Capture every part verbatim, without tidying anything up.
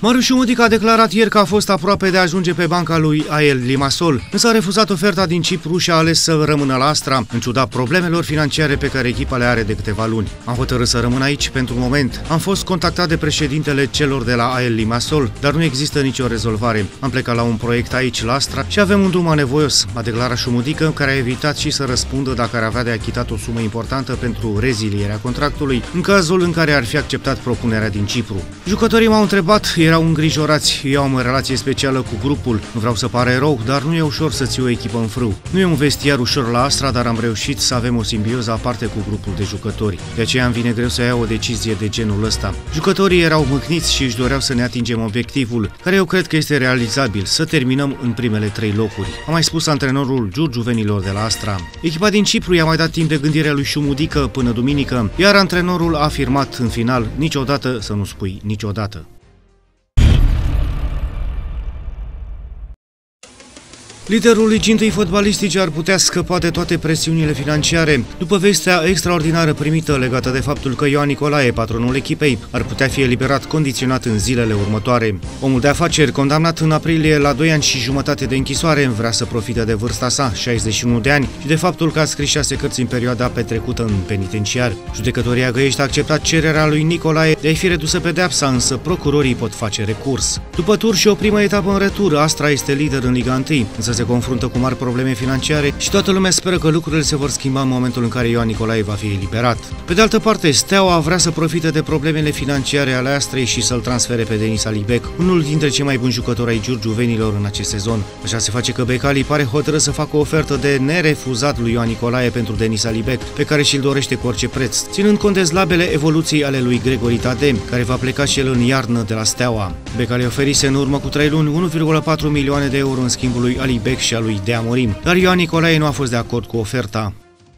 Marius Șumudică a declarat ieri că a fost aproape de a ajunge pe banca lui A E L Limassol, însă a refuzat oferta din Cipru și a ales să rămână la Astra, în ciuda problemelor financiare pe care echipa le are de câteva luni. Am hotărât să rămân aici pentru moment. Am fost contactat de președintele celor de la A E L Limassol, dar nu există nicio rezolvare. Am plecat la un proiect aici, la Astra, și avem un drum anevoios, a declarat Șumudică, care a evitat și să răspundă dacă ar avea de achitat o sumă importantă pentru rezilierea contractului, în cazul în care ar fi acceptat propunerea din Cipru. Jucătorii m-au întrebat, erau îngrijorați, eu am o relație specială cu grupul, nu vreau să pare rău, dar nu e ușor să ții o echipă în frâu. Nu e un vestiar ușor la Astra, dar am reușit să avem o simbioză aparte cu grupul de jucători. De aceea îmi vine greu să iau o decizie de genul ăsta. Jucătorii erau mâhniți și își doreau să ne atingem obiectivul, care eu cred că este realizabil, să terminăm în primele trei locuri. A mai spus antrenorul giurgiuvenilor de la Astra. Echipa din Cipru i-a mai dat timp de gândire lui Șumudică până duminică, iar antrenorul a afirmat în final, niciodată să nu spui niciodată. Liderul ligii întâi fotbalistice ar putea scăpa de toate presiunile financiare, după vestea extraordinară primită legată de faptul că Ioan Nicolae, patronul echipei, ar putea fi eliberat condiționat în zilele următoare. Omul de afaceri, condamnat în aprilie la doi ani și jumătate de închisoare, vrea să profite de vârsta sa, șaizeci și unu de ani, și de faptul că a scris șase cărți în perioada petrecută în penitenciar. Judecătoria Găiești a acceptat cererea lui Nicolae de a-i fi redusă pedeapsa, însă procurorii pot face recurs. După tur și o primă etapă în retur, Astra este lider în Liga unu, însă se confruntă cu mari probleme financiare și toată lumea speră că lucrurile se vor schimba în momentul în care Ioan Nicolae va fi eliberat. Pe de altă parte, Steaua vrea să profite de problemele financiare ale Astrei și să-l transfere pe Denis Alibec, unul dintre cei mai buni jucători ai giurgiuvenilor în acest sezon. Așa se face că Becali pare hotărât să facă o ofertă de nerefuzat lui Ioan Nicolae pentru Denis Alibec, pe care și-l dorește cu orice preț, ținând cont de slabele evoluții ale lui Gregori Tade, care va pleca și el în iarnă de la Steaua. Becali oferise în urmă cu trei luni unu virgulă patru milioane de euro în schimbul lui Alibec și a lui Dea Morim, dar Ioan Nicolae nu a fost de acord cu oferta.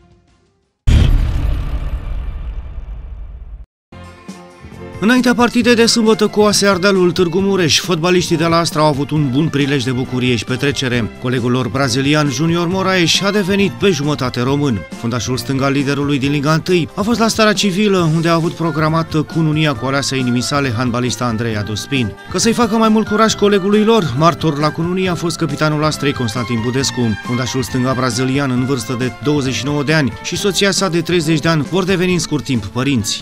Înaintea partidei de sâmbătă cu A S Ardealul Târgu Mureș, fotbaliștii de la Astra au avut un bun prilej de bucurie și petrecere. Colegul lor brazilian Junior Moraes a devenit pe jumătate român. Fundașul stâng al liderului din Liga unu a fost la Starea Civilă, unde a avut programată cununia cu aleasa inimii sale, handbalista Andreea Dospin. Ca să-i facă mai mult curaj colegului lor, martor la cununie a fost capitanul Astrei Constantin Budescu. Fundașul stânga brazilian în vârstă de douăzeci și nouă de ani și soția sa de treizeci de ani vor deveni în scurt timp părinți.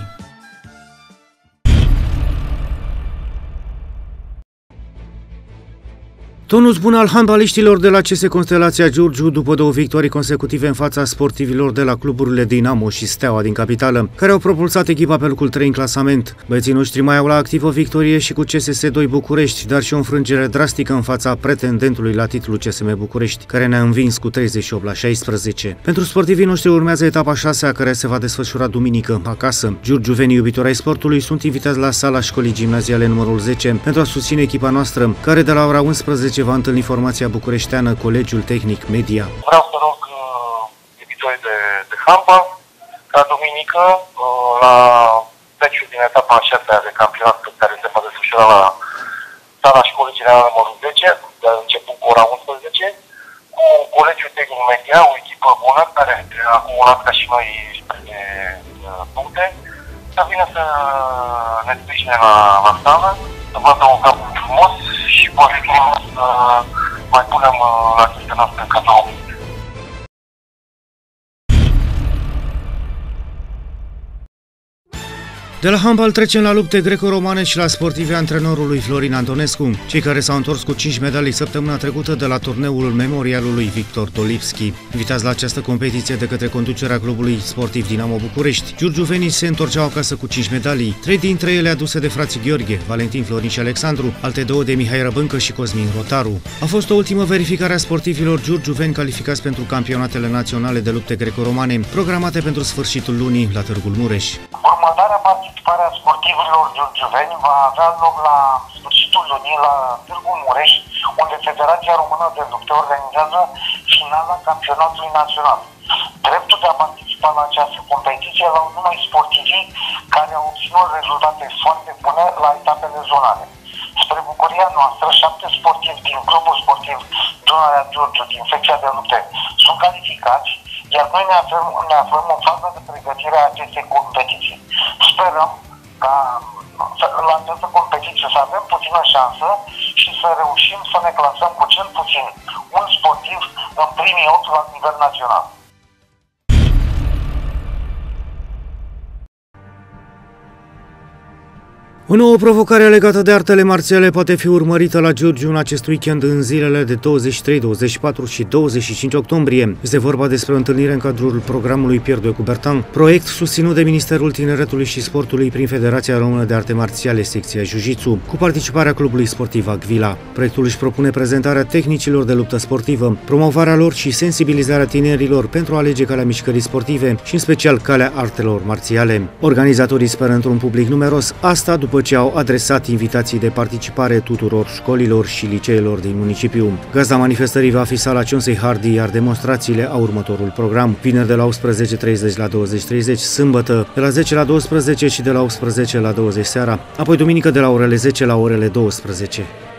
Tonus bun al handbaliștilor de la C S Constelația Giurgiu după două victorii consecutive în fața sportivilor de la cluburile Dinamo și Steaua din capitală, care au propulsat echipa pe locul trei în clasament. Băieții noștri mai au la activ o victorie și cu C S S doi București, dar și o înfrângere drastică în fața pretendentului la titlul C S M București, care ne-a învins cu treizeci și opt la șaisprezece. Pentru sportivii noștri urmează etapa șasea, care se va desfășura duminică acasă. Giurgiuvenii iubitori ai sportului sunt invitați la sala școlii gimnaziale numărul zece pentru a susține echipa noastră, care de la ora unsprezece va întâlni formația bucureșteană Colegiul Tehnic Media. Vreau să rog uh, iubitorii de, de handbal ca duminică uh, la meciul din etapa a șasea de campionat care se va desfășura la sala școlii generală numărul zece, de început cu ora unsprezece, cu Colegiul Tehnic Media, o echipă bună care a acumulat ca și noi de uh, puncte, să vină să ne sprijine la, la sală, să vadă un camp frumos și poate să mai punem la chestia noastră în cadou. De la handbal trecem la lupte greco-romane și la sportivi antrenorului Florin Antonescu, cei care s-au întors cu cinci medalii săptămâna trecută de la turneul memorialului Victor Tolipski. Invitați la această competiție de către conducerea clubului sportiv Dinamo București, giurgiuvenii se întorceau acasă cu cinci medalii, trei dintre ele aduse de frații Gheorghe, Valentin, Florin și Alexandru, alte două de Mihai Răbâncă și Cosmin Rotaru. A fost o ultimă verificare a sportivilor giurgiuveni calificați pentru campionatele naționale de lupte greco-romane, programate pentru sfârșitul lunii la Târgul Mureș. Următoarea participare a sportivilor giurgiuveni va avea loc la sfârșitul lunii la Târgu Mureș, unde Federația Română de Lupte organizează finala campionatului național. Dreptul de a participa la această competiție la numai sportivii care au obținut rezultate foarte bune la etapele zonale. Spre bucuria noastră, șapte sportivi din clubul sportiv Dunărea Giurgiu, din secția de lupte, sunt calificați, iar noi ne aflăm, ne aflăm în faza de pregătire a acestei competiții. Sperăm ca la această competiție competiție, să avem puțină șansă și să reușim să ne clasăm cu cel puțin un sportiv în primii opt la nivel național. O nouă provocare legată de artele marțiale poate fi urmărită la Giurgiu în acest weekend în zilele de douăzeci și trei, douăzeci și patru și douăzeci și cinci octombrie. Este vorba despre o întâlnire în cadrul programului Pierre de Coubertin, proiect susținut de Ministerul Tineretului și Sportului prin Federația Română de Arte Marțiale, secția Jiu-Jitsu, cu participarea clubului sportiv Agvila. Proiectul își propune prezentarea tehnicilor de luptă sportivă, promovarea lor și sensibilizarea tinerilor pentru a alege calea mișcării sportive și în special calea artelor marțiale. Organizatorii speră într-un public numeros, asta după ce au adresat invitații de participare tuturor școlilor și liceelor din municipiu. Gazda manifestării va fi sala Cionsei Hardy, iar demonstrațiile au următorul program: vineri de la optsprezece și treizeci la douăzeci și treizeci, sâmbătă de la zece la douăsprezece și de la optsprezece la douăzeci seara, apoi duminică de la orele zece la orele douăsprezece.